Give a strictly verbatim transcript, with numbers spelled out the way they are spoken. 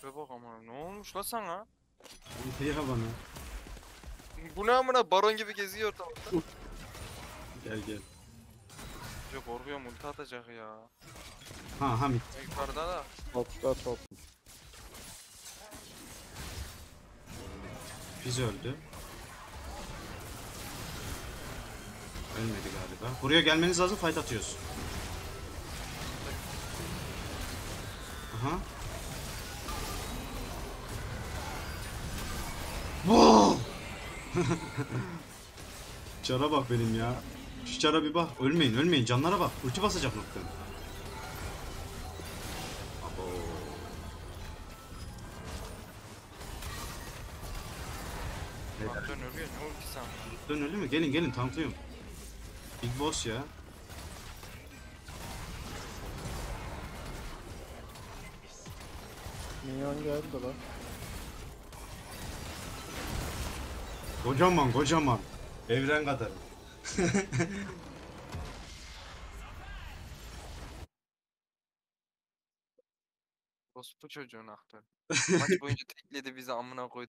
Tipe bak ama ne olmuş la sana? Ya bana. Bu ne amına baron gibi geziyor ortalıkta. Gel gel. Çok korkuyorum ulti atacak ya. Ha Hamit. Yukarıda da. Topta top. Fiz öldü. Ölmedi galiba. Buraya gelmeniz lazım, fight atıyoruz. Aha. Wow! Çara bak benim ya. Şu çara bir bak. Ölmeyin ölmeyin. Canlara bak. Ulti basacak nokta. Abo. Kaptan ölüyor ne ultisi ama. Dön öyle mi? Gelin gelin tanklıyorum. Big boss ya. Minyon geldi lan. Kocaman kocaman. Evren kadar. Orospu çocuğun aktör. Maç boyunca tekledi bizi amına koydu.